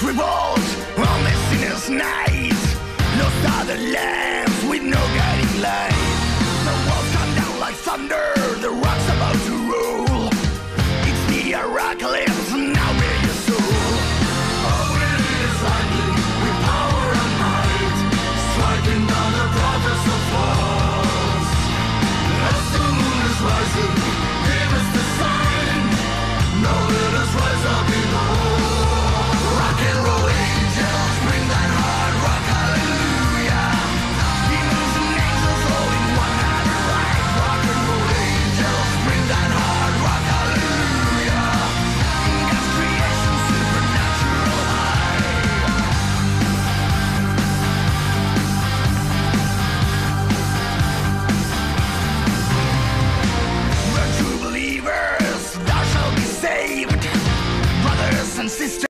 revolt on the sinner's night. Lost are the lambs with no guiding light.